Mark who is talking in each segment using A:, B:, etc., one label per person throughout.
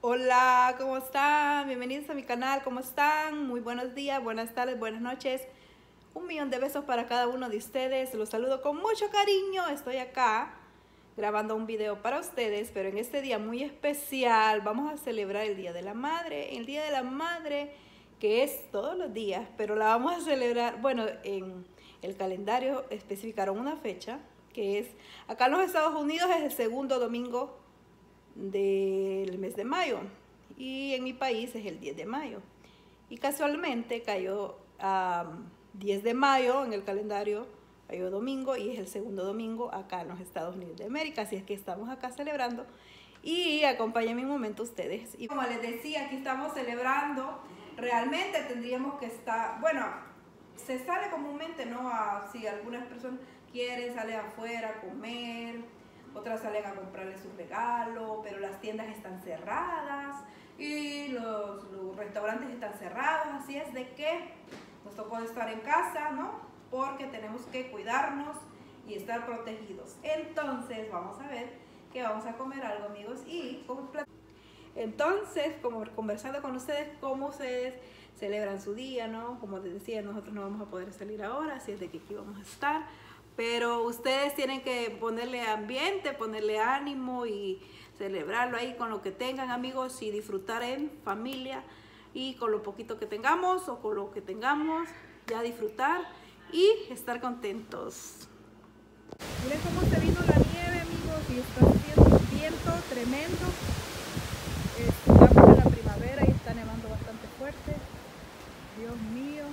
A: Hola, ¿cómo están? Bienvenidos a mi canal, ¿cómo están? Muy buenos días, buenas tardes, buenas noches. 1.000.000 de besos para cada uno de ustedes. Los saludo con mucho cariño. Estoy acá grabando un video para ustedes, pero en este día muy especial vamos a celebrar el Día de la Madre. El Día de la Madre, que es todos los días, pero la vamos a celebrar, bueno, en el calendario especificaron una fecha, que es, acá en los Estados Unidos es el segundo domingo del mes de mayo y en mi país es el 10 de mayo y casualmente cayó 10 de mayo en el calendario, cayó domingo y es el segundo domingo acá en los Estados Unidos de América, así es que estamos acá celebrando y acompáñenme un momento ustedes. Y como les decía, aquí estamos celebrando. Realmente tendríamos que estar, bueno, se sale comúnmente, ¿no? Si algunas personas quieren, salen afuera a comer, otras salen a comprarle su regalo, pero las tiendas están cerradas y los restaurantes están cerrados, así es de que nos tocó estar en casa, ¿no? Porque tenemos que cuidarnos y estar protegidos. Entonces vamos a ver que vamos a comer algo, amigos, y entonces, como conversando con ustedes, cómo ustedes celebran su día, ¿no? Como les decía, nosotros no vamos a poder salir ahora, así es de que aquí vamos a estar. Pero ustedes tienen que ponerle ambiente, ponerle ánimo y celebrarlo ahí con lo que tengan, amigos, y disfrutar en familia y con lo poquito que tengamos o con lo que tengamos, ya disfrutar y estar contentos. Miren cómo se vino la nieve, amigos, y está haciendo un viento tremendo. Estamos en la primavera y está nevando bastante fuerte. Dios mío.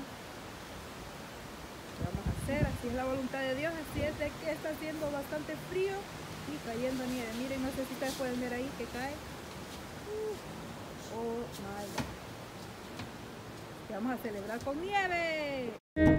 A: Vamos a hacer, así es la voluntad de Dios, así es de que está haciendo bastante frío y cayendo nieve. Miren, no sé si ustedes pueden ver ahí que cae. Oh my God. Y vamos a celebrar con nieve.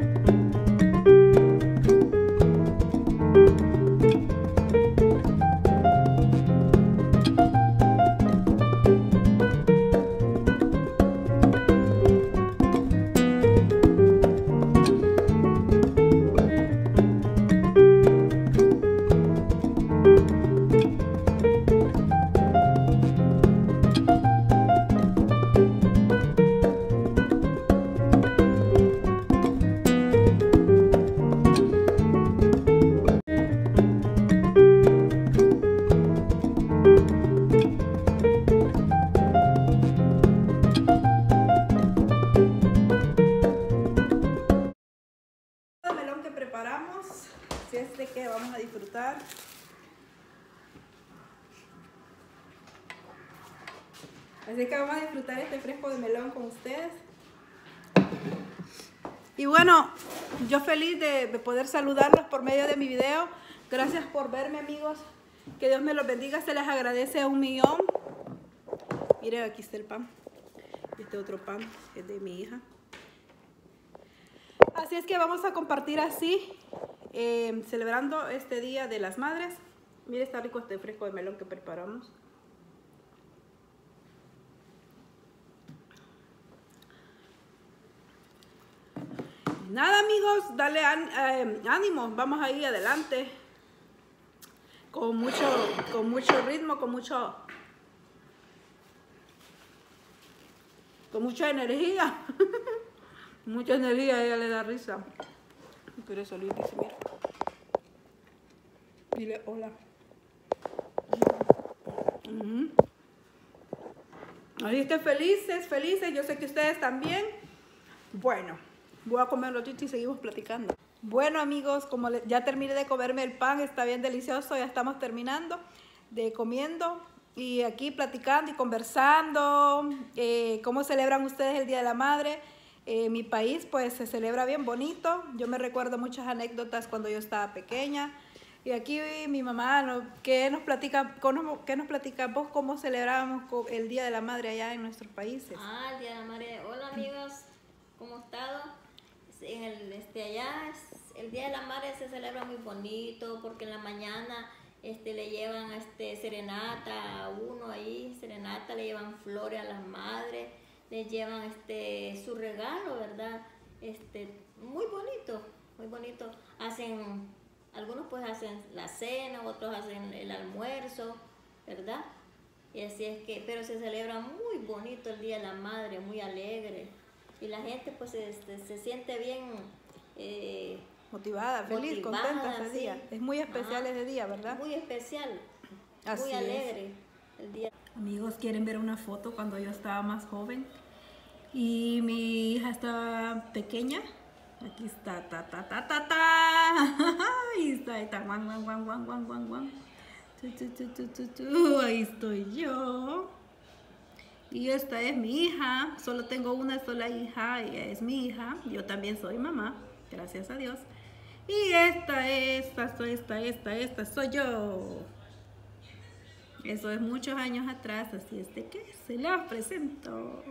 A: Melón que preparamos, así es de que vamos a disfrutar. Así que vamos a disfrutar este fresco de melón con ustedes. Y bueno, yo feliz de poder saludarlos por medio de mi video. Gracias por verme, amigos. Que Dios me los bendiga, se les agradece 1.000.000. Miren, aquí está el pan. Este otro pan es de mi hija. Así es que vamos a compartir así, celebrando este Día de las Madres. Miren, está rico este fresco de melón que preparamos. Nada, amigos, dale ánimo, vamos a ir adelante con mucho ritmo, con mucha energía. Mucha energía, a ella le da risa. Quiere salir, dice, mira. Dile hola. Así que felices, yo sé que ustedes también. Bueno, voy a comer un ratito y seguimos platicando. Bueno, amigos, como ya terminé de comerme el pan, está bien delicioso, ya estamos terminando de comiendo y aquí platicando y conversando. ¿Cómo celebran ustedes el Día de la Madre? Mi país pues se celebra bien bonito. Yo me recuerdo muchas anécdotas cuando yo estaba pequeña. Y aquí mi mamá, ¿qué nos platica vos? ¿Cómo celebramos el Día de la Madre allá en nuestros países?
B: El Día de la Madre. Hola, amigos, ¿cómo han estado? Allá el Día de la Madre se celebra muy bonito porque en la mañana le llevan serenata a uno ahí, serenata, le llevan flores a las madres, les llevan su regalo, ¿verdad? Muy bonito, muy bonito. Algunos pues hacen la cena, otros hacen el almuerzo, ¿verdad? Y así es que, pero se celebra muy bonito el Día de la Madre, muy alegre. Y la gente pues se siente bien
A: motivada, feliz,
B: motivada,
A: contenta ese
B: sí.
A: día. Es muy especial ese día, ¿verdad?
B: Muy especial,
A: Así
B: muy
A: es.
B: alegre el día.
A: Amigos, ¿quieren ver una foto cuando yo estaba más joven? Y mi hija estaba pequeña. Aquí está, Ahí está, ahí está, guan. Ahí estoy yo. Y esta es mi hija. Solo tengo una sola hija, ella es mi hija. Yo también soy mamá, gracias a Dios. Y esta soy yo. Eso es muchos años atrás, así es de que se las presento.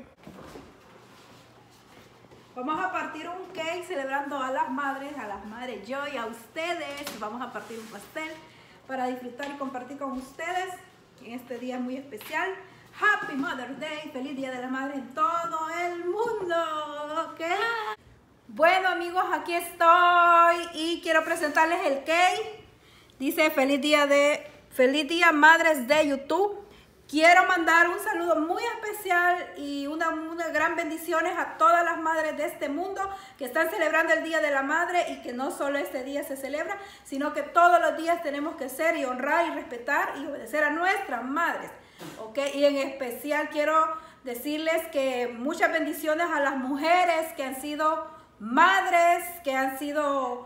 A: Vamos a partir un cake celebrando a las madres yo y a ustedes. Vamos a partir un pastel para disfrutar y compartir con ustedes en este día muy especial. Happy Mother's Day, feliz Día de la Madre en todo el mundo, ¿ok? Bueno amigos, aquí estoy y quiero presentarles el cake. Dice feliz día Madres de YouTube. Quiero mandar un saludo muy especial y una gran bendiciones a todas las madres de este mundo que están celebrando el Día de la Madre, y que no solo este día se celebra, sino que todos los días tenemos que ser y honrar y respetar y obedecer a nuestras madres, ¿ok? Y en especial quiero decirles que muchas bendiciones a las mujeres que han sido madres, que han sido,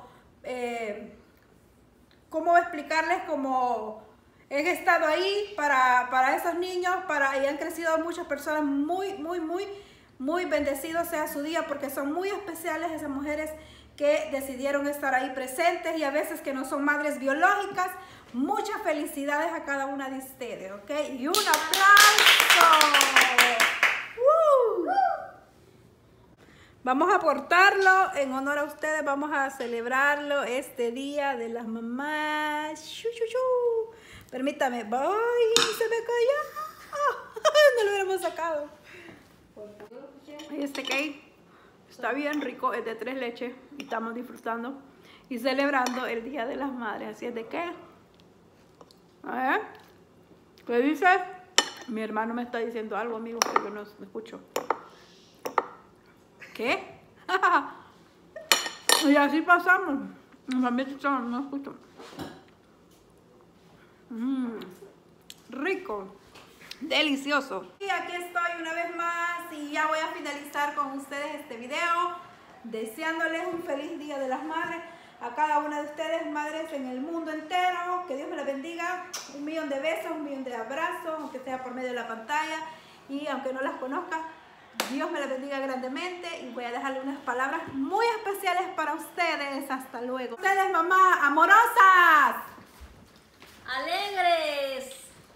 A: ¿cómo explicarles? Como he estado ahí para esos niños, y han crecido muchas personas muy bendecidos sea su día, porque son muy especiales esas mujeres que decidieron estar ahí presentes, y a veces que no son madres biológicas. Muchas felicidades a cada una de ustedes, ¿ok? Y un aplauso. Vamos a aportarlo en honor a ustedes, vamos a celebrarlo este Día de las Mamás. Permítame. ¡Ay! Se me cayó. No lo hubiéramos sacado. Este cake está bien rico. Es de 3 leches. Y estamos disfrutando y celebrando el Día de las Madres. Así es de que... A ver. ¿Qué dices? Mi hermano me está diciendo algo, amigos, que yo no escucho. ¿Qué? Y así pasamos. No escucho. Rico, delicioso. Y aquí estoy una vez más y ya voy a finalizar con ustedes este video, deseándoles un feliz Día de las Madres a cada una de ustedes, madres en el mundo entero. Que Dios me las bendiga. 1.000.000 de besos, 1.000.000 de abrazos, aunque sea por medio de la pantalla, y aunque no las conozca, Dios me las bendiga grandemente. Y voy a dejarle unas palabras muy especiales para ustedes. Hasta luego. Ustedes, mamá, amorosas,
B: Alegres,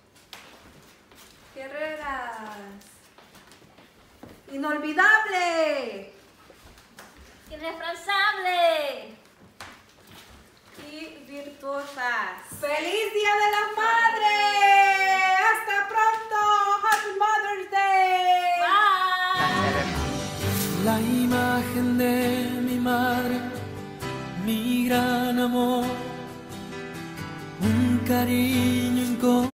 A: guerreras, inolvidable,
B: irreemplazable
A: y virtuosas. ¡Feliz Día de las Madres! ¡Hasta pronto! ¡Happy Mother's Day!
B: bye.
C: La imagen de mi madre, mi gran amor, un cariño incondicional.